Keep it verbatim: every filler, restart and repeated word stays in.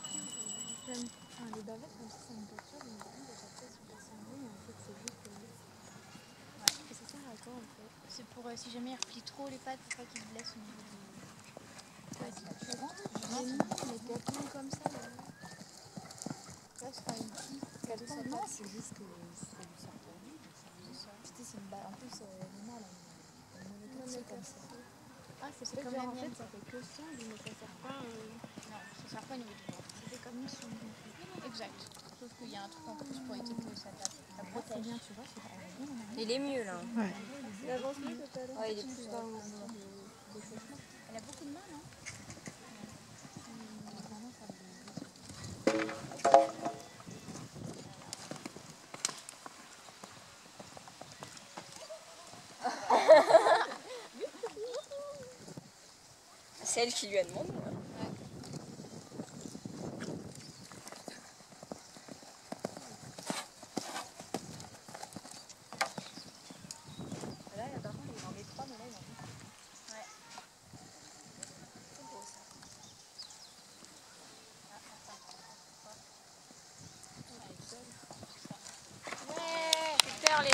J'aime. Enfin, les bavettes, même si ça me perturbe, mais par contre, à chaque fois, c'est passé en ligne, en fait, c'est juste. Euh... Ouais. Et ça sert à quoi, en fait? C'est pour euh, si jamais il replie trop les pattes, pour pas qu'ils se blessent au niveau du. Ouais, si tu rentres, j'ai mis les gâteaux comme ça, là. Là, ce sera une petite. Gâteau, non, c'est juste que ça lui sert pour lui. C'est ça. Putain, c'est une balle. En plus, euh, Lina, elle a une monocatie comme ça. Ah, c'est C'est comme genre, la en mienne. fait, ça fait que sonde, mais ça sert pas. Euh... Non, ça sert pas au niveau du ventre. C'était comme une sonde. Exact. Sauf qu'il y a un truc en plus pour éviter que ça tape. Ça protège. Bien, tu vois, c'est pas bien. Il est mieux là. Ouais. Il avance mieux que tout à l'heure. Ouais, il est plus dans le mouvement. Elle a beaucoup de mains, non? C'est elle qui lui a demandé.